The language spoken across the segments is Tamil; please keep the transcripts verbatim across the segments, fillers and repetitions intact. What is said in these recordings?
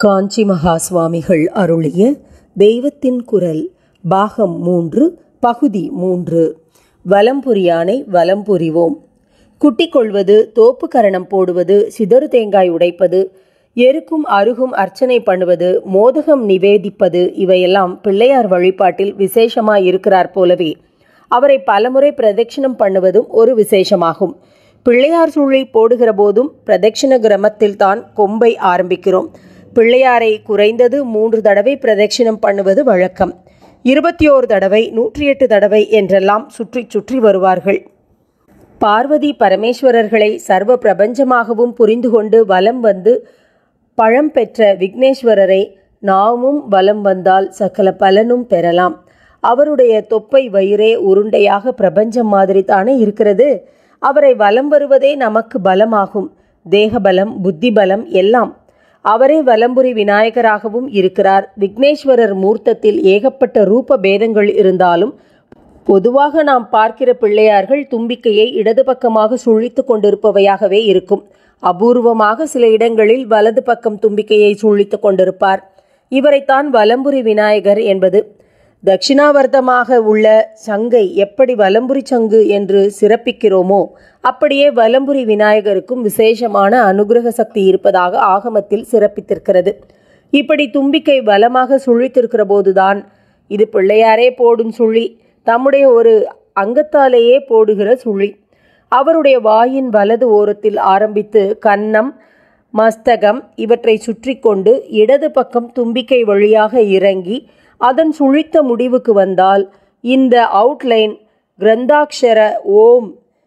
காஞ்சி மகா சுவாமிகள் அருளிய தெய்வத்தின் குரல் பாகம் மூன்று பகுதி மூன்று. வலம்புரியானை வலம் புரிவோம். குட்டி கொள்வது, தோப்பு கரணம் போடுவது, சிதறு தேங்காய் உடைப்பது, எருக்கும் அருகும் அர்ச்சனை பண்ணுவது, மோதகம் நிவேதிப்பது இவையெல்லாம் பிள்ளையார் வழிபாட்டில் விசேஷமாய் இருக்கிறார் போலவே அவரை பலமுறை பிரதட்சிணம் பண்ணுவதும் ஒரு விசேஷமாகும். பிள்ளையார் சூழி போடுகிற போதும் பிரதட்சிண கிரமத்தில் தான் கொம்பை ஆரம்பிக்கிறோம். பிள்ளையாரை குறைந்தது மூன்று தடவை பிரதட்சிணம் பண்ணுவது வழக்கம். இருபத்தி ஓரு தடவை, நூற்றி எட்டு தடவை என்றெல்லாம் சுற்றி சுற்றி வருவார்கள். பார்வதி பரமேஸ்வரர்களை சர்வ பிரபஞ்சமாகவும் புரிந்து கொண்டு வலம் வந்து பழம் பெற்ற விக்னேஸ்வரரை நாமும் வலம் வந்தால் சகல பலனும் பெறலாம். அவருடைய தொப்பை வயிறே உருண்டையாக பிரபஞ்சம் மாதிரி தானே இருக்கிறது. அவரை வலம் வருவதே நமக்கு பலமாகும். தேகபலம், புத்தி பலம் எல்லாம். அவரே வலம்புரி விநாயகராகவும் இருக்கிறார். விக்னேஸ்வரர் மூர்த்தத்தில் ஏகப்பட்ட ரூப பேதங்கள் இருந்தாலும் பொதுவாக நாம் பார்க்கிற பிள்ளையார்கள் தும்பிக்கையை இடது பக்கமாக சுழித்து கொண்டிருப்பவையாகவே இருக்கும். அபூர்வமாக சில இடங்களில் வலது பக்கம் தும்பிக்கையை சுழித்து கொண்டிருப்பார். இவரைத்தான் வலம்புரி விநாயகர் என்பது. தட்சிணாவர்த்தமாக உள்ள சங்கை எப்படி வலம்புரி சங்கு என்று சிறப்பிக்கிறோமோ அப்படியே வலம்புரி விநாயகருக்கும் விசேஷமான அனுகிரக சக்தி இருப்பதாக ஆகமத்தில் சிறப்பித்திருக்கிறது. இப்படி தும்பிக்கை வலமாக சுழித்திருக்கிற போதுதான் இது பிள்ளையாரே போடும் சுழி, தம்முடைய ஒரு அங்கத்தாலேயே போடுகிற சுழி. அவருடைய வாயின் வலது ஓரத்தில் ஆரம்பித்து கன்னம், மஸ்தகம் இவற்றை சுற்றி கொண்டு இடது பக்கம் தும்பிக்கை வழியாக இறங்கி அதன் சுழித்த முடிவுக்கு வந்தால் இந்த அவுட்லைன் கிரந்தாட்சர ஓம்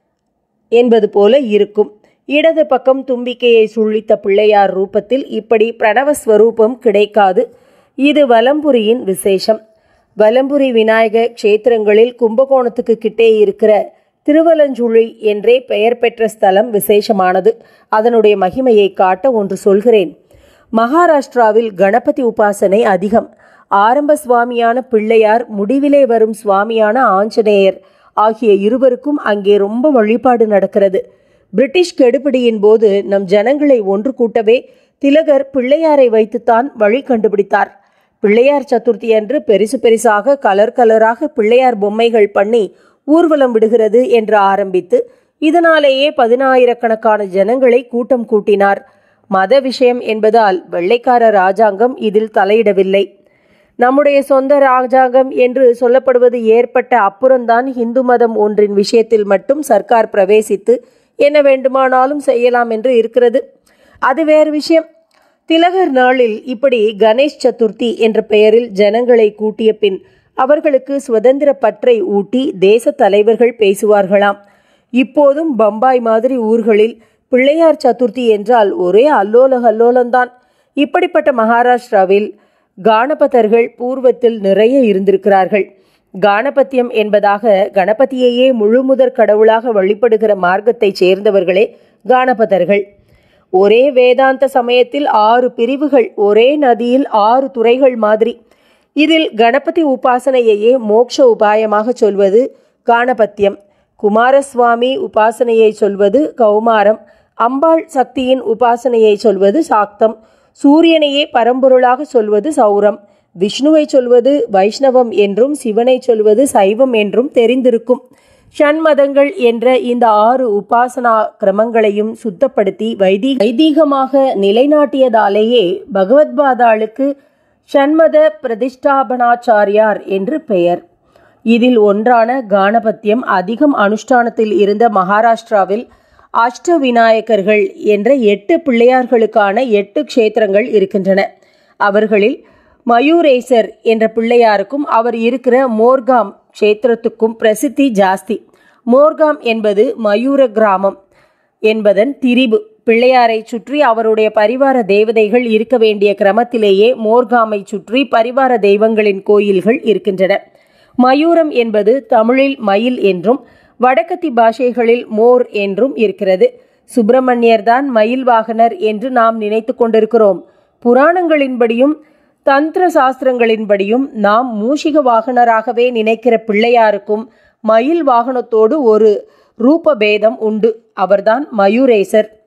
என்பது போல இருக்கும். இடது பக்கம் தும்பிக்கையை சுழித்த பிள்ளையார் ரூபத்தில் இப்படி பிரணவஸ்வரூபம் கிடைக்காது. இது வலம்புரியின் விசேஷம். வலம்புரி விநாயக க்ஷேத்திரங்களில் கும்பகோணத்துக்கு கிட்டே இருக்கிற திருவலஞ்சுழி என்றே பெயர் பெற்ற ஸ்தலம் விசேஷமானது. அதனுடைய மகிமையை காட்ட ஒன்று சொல்கிறேன். மகாராஷ்டிராவில் கணபதி உபாசனை அதிகம். ஆரம்ப சுவாமியான பிள்ளையார், முடிவிலே வரும் சுவாமியான ஆஞ்சநேயர் ஆகிய இருவருக்கும் அங்கே ரொம்ப வழிபாடு நடக்கிறது. பிரிட்டிஷ் கெடுபிடியின் போது நம் ஜனங்களை ஒன்று கூட்டவே திலகர் பிள்ளையாரை வைத்துத்தான் வழி கண்டுபிடித்தார். பிள்ளையார் சதுர்த்தி அன்று பெரிசு பெரிசாக கலர் கலராக பிள்ளையார் பொம்மைகள் பண்ணி ஊர்வலம் விடுகிறது என்று ஆரம்பித்து இதனாலேயே பதினாயிரக்கணக்கான ஜனங்களை கூட்டம் கூட்டினார். மத விஷயம் என்பதால் வெள்ளைக்கார ராஜாங்கம் இதில் தலையிடவில்லை. நம்முடைய சொந்த ராஜாங்கம் என்று சொல்லப்படுவது ஏற்பட்ட அப்புறம்தான் இந்து மதம் ஒன்றின் விஷயத்தில் மட்டும் சர்க்கார் பிரவேசித்து என்ன வேண்டுமானாலும் செய்யலாம் என்று இருக்கிறது. அது வேறு விஷயம். திலகர் நாளில் இப்படி கணேஷ் சதுர்த்தி என்ற பெயரில் ஜனங்களை கூட்டிய பின் அவர்களுக்கு சுதந்திர பற்றை ஊட்டி தேச தலைவர்கள் பேசுவார்களாம். இப்போதும் பம்பாய் மாதிரி ஊர்களில் பிள்ளையார் சதுர்த்தி என்றால் ஒரே அல்லோல கல்லோலந்தான். இப்படிப்பட்ட மகாராஷ்டிராவில் காணபதர்கள் பூர்வத்தில் நிறைய இருந்திருக்கிறார்கள். காணபத்தியம் என்பதாக கணபதியையே முழுமுதற் கடவுளாக வழிபடுகிற மார்க்கத்தை சேர்ந்தவர்களே காணபதர்கள். ஒரே வேதாந்த சமயத்தில் ஆறு பிரிவுகள், ஒரே நதியில் ஆறு துறைகள் மாதிரி. இதில் கணபதி உபாசனையையே மோட்ச உபாயமாக சொல்வது காணபத்தியம், குமாரசுவாமி உபாசனையை சொல்வது கௌமாரம், அம்பாள் சக்தியின் உபாசனையை சொல்வது சாக்தம், சூரியனையே பரம்பொருளாக சொல்வது சௌரம், விஷ்ணுவை சொல்வது வைஷ்ணவம் என்றும் சிவனை சொல்வது சைவம் என்றும் தெரிந்திருக்கும். ஷண்மதங்கள் என்ற இந்த ஆறு உபாசனா கிரமங்களையும் சுத்தப்படுத்தி வைதி வைதீகமாக நிலைநாட்டியதாலேயே பகவத்பாதாளுக்கு ஷண்மத பிரதிஷ்டாபனாச்சாரியார் என்று பெயர். இதில் ஒன்றான காணபத்தியம் அதிகம் அனுஷ்டானத்தில் இருந்த மகாராஷ்டிராவில் அஷ்ட விநாயகர்கள் என்ற எட்டு பிள்ளையார்களுக்கான எட்டு க்ஷேத்திரங்கள் இருக்கின்றன. அவர்களில் மயூரேசர் என்ற பிள்ளையாருக்கும் அவர் இருக்கிற மோர்காம் க்ஷேத்திரத்துக்கும் பிரசித்தி ஜாஸ்தி. மோர்காம் என்பது மயூர கிராமம் என்பதன் திரிபு. பிள்ளையாரை சுற்றி அவருடைய பரிவார தேவதைகள் இருக்க வேண்டிய கிரமத்திலேயே மோர்காமை சுற்றி பரிவார தெய்வங்களின் கோயில்கள் இருக்கின்றன. மயூரம் என்பது தமிழில் மயில் என்றும் வடக்கத்தி பாஷைகளில் மோர் என்றும் இருக்கிறது. சுப்பிரமணியர் தான் மயில் வாகனர் என்று நாம் நினைத்து கொண்டிருக்கிறோம். புராணங்களின்படியும் தந்திர சாஸ்திரங்களின்படியும் நாம் மூஷிக வாகனராகவே நினைக்கிற பிள்ளையாருக்கும் மயில் வாகனத்தோடு ஒரு ரூபபேதம் உண்டு. அவர்தான் மயூரேசர்.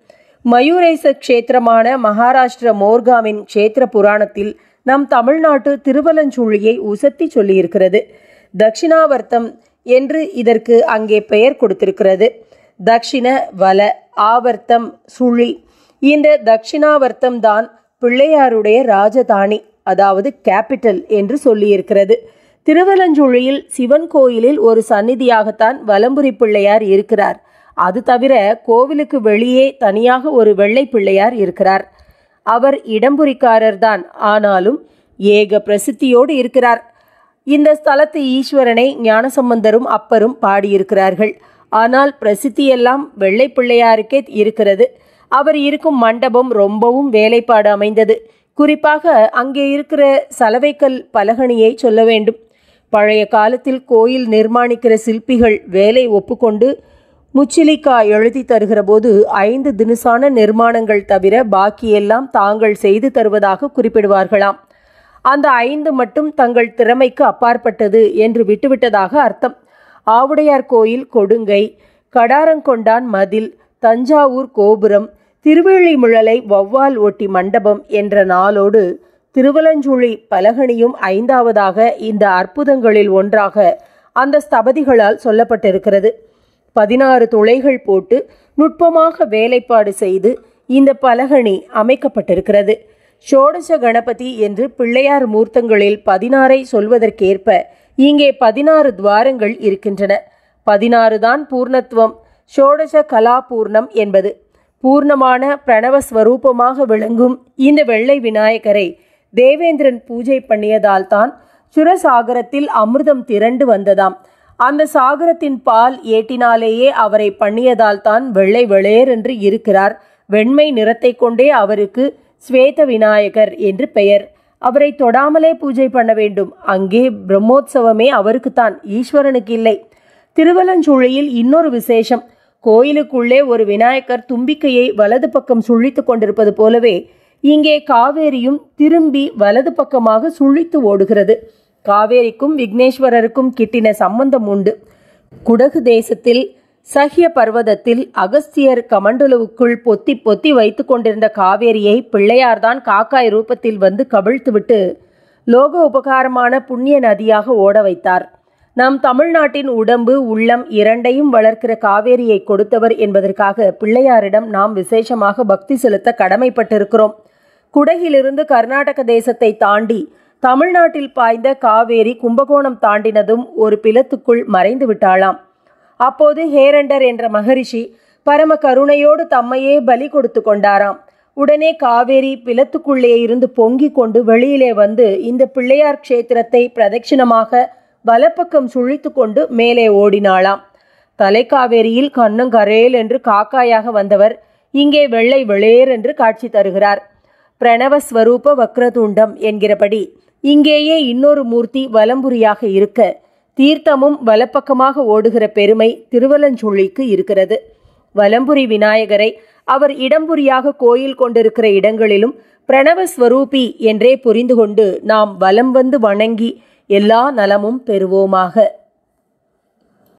மயூரேச க்ஷேத்திரமான மகாராஷ்டிர மோர்காமின் க்ஷேத்திர புராணத்தில் நம் தமிழ்நாட்டு திருவலஞ்சுழியை உசத்தி சொல்லியிருக்கிறது. தட்சிணாவர்த்தம் என்று இதற்கு அங்கே பெயர் கொடுத்திருக்கிறது. தக்ஷிண வல ஆவர்த்தம் சுழி. இந்த தட்சிணாவர்த்தம் தான் பிள்ளையாருடைய ராஜதானி, அதாவது கேபிட்டல் என்று சொல்லியிருக்கிறது. திருவலஞ்சுழியில் சிவன் கோயிலில் ஒரு சந்நிதியாகத்தான் வலம்புரி பிள்ளையார் இருக்கிறார். அது தவிர கோவிலுக்கு வெளியே தனியாக ஒரு வெள்ளை பிள்ளையார் இருக்கிறார். அவர் இடம்புரிக்காரர் தான், ஆனாலும் ஏக பிரசித்தியோடு இருக்கிறார். இந்த ஸ்தலத்து ஈஸ்வரனை ஞானசம்பந்தரும் அப்பரும் பாடியிருக்கிறார்கள். ஆனால் பிரசித்தியெல்லாம் வெள்ளை பிள்ளையாருக்கே இருக்கிறது. அவர் இருக்கும் மண்டபம் ரொம்பவும் வேலைப்பாடு அமைந்தது. குறிப்பாக அங்கே இருக்கிற சலவைக்கல் பலகணியை சொல்ல வேண்டும். பழைய காலத்தில் கோயில் நிர்மாணிக்கிற சிற்பிகள் வேலை ஒப்புக்கொண்டு முச்சிலிக்கா எழுதி தருகிற போது ஐந்து தினுசான நிர்மாணங்கள் தவிர பாக்கியெல்லாம் தாங்கள் செய்து தருவதாக குறிப்பிடுவார்களாம். அந்த ஐந்து மட்டும் தங்கள் திறமைக்கு அப்பாற்பட்டது என்று விட்டுவிட்டதாக அர்த்தம். ஆவுடையார் கோயில் கொடுங்கை, கடாரங்கொண்டான் மதில், தஞ்சாவூர் கோபுரம், திருவேழிமிழலை வௌவால் ஒட்டி மண்டபம் என்ற நாளோடு திருவலஞ்சுழி பலகணியும் ஐந்தாவதாக இந்த அற்புதங்களில் ஒன்றாக அந்த ஸ்தபதிகளால் சொல்லப்பட்டிருக்கிறது. பதினாறு துளைகள் போட்டு நுட்பமாக வேலைப்பாடு செய்து இந்த பலகணி அமைக்கப்பட்டிருக்கிறது. ஷோடச கணபதி என்று பிள்ளையார் மூர்த்தங்களில் பதினாறை சொல்வதற்கேற்ப இங்கே பதினாறு துவாரங்கள் இருக்கின்றன. பதினாறு தான் பூர்ணத்துவம். ஷோடச கலா பூர்ணம் என்பது. பூர்ணமான பிரணவஸ்வரூபமாக விளங்கும் இந்த வெள்ளை விநாயகரை தேவேந்திரன் பூஜை பண்ணியதால் தான் சுரசாகரத்தில் அமிர்தம் திரண்டு வந்ததாம். அந்த சாகரத்தின் பால் ஏட்டினாலேயே அவரை பண்ணியதால் தான் வெள்ளை வெளேர் என்று இருக்கிறார். வெண்மை நிறத்தை கொண்டே அவருக்கு ஸ்வேத விநாயகர் என்று பெயர். அவரை தொடாமலே பூஜை பண்ண வேண்டும். அங்கே பிரம்மோற்சவமே அவருக்குத்தான், ஈஸ்வரனுக்கு இல்லை. திருவலஞ்சுழியில் இன்னொரு விசேஷம். கோயிலுக்குள்ளே ஒரு விநாயகர் தும்பிக்கையை வலது பக்கம் சுழித்து கொண்டிருப்பது போலவே இங்கே காவேரியும் திரும்பி வலது பக்கமாக சுழித்து ஓடுகிறது. காவேரிக்கும் விக்னேஸ்வரருக்கும் கிட்டின சம்பந்தம் உண்டு. குடகு தேசத்தில் சஹ்ய பர்வதத்தில் அகஸ்தியர் கமண்டலுவுக்குள் பொத்தி பொத்தி வைத்து கொண்டிருந்த காவேரியை பிள்ளையார்தான் காக்காய் ரூபத்தில் வந்து கவிழ்த்துவிட்டு லோக உபகாரமான புண்ணிய நதியாக ஓட வைத்தார். நம் தமிழ்நாட்டின் உடம்பு உள்ளம் இரண்டையும் வளர்க்கிற காவேரியை கொடுத்தவர் என்பதற்காக பிள்ளையாரிடம் நாம் விசேஷமாக பக்தி செலுத்த கடமைப்பட்டிருக்கிறோம். குடகிலிருந்து கர்நாடக தேசத்தை தாண்டி தமிழ்நாட்டில் பாய்ந்த காவேரி கும்பகோணம் தாண்டினதும் ஒரு பிலத்துக்குள் மறைந்து விட்டாளாம். அப்போது ஹேரண்டர் என்ற மகரிஷி பரம கருணையோடு தம்மையே பலி கொடுத்து கொண்டாராம். உடனே காவேரி பிலத்துக்குள்ளே இருந்து பொங்கி கொண்டு வெளியிலே வந்து இந்த பிள்ளையார் க்ஷேத்திரத்தை பிரதட்சிணமாக வலப்பக்கம் சுழித்து கொண்டு மேலே ஓடினாளாம். தலைக்காவேரியில் கண்ணங்கரேல் என்று காக்காயாக வந்தவர் இங்கே வெள்ளை வெளேர் என்று காட்சி தருகிறார். பிரணவஸ்வரூப வக்ரதுண்டம் என்கிறபடி இங்கேயே இன்னொரு மூர்த்தி வலம்புரியாக இருக்க தீர்த்தமும் வலப்பக்கமாக ஓடுகிற பெருமை திருவலஞ்சுழிக்கு இருக்கிறது. வலம்புரி விநாயகரை அவர் இடம்புரியாக கோயில் கொண்டிருக்கிற இடங்களிலும் பிரணவஸ்வரூபி என்றே புரிந்து கொண்டு நாம் வலம் வந்து வணங்கி எல்லா நலமும் பெறுவோமாக.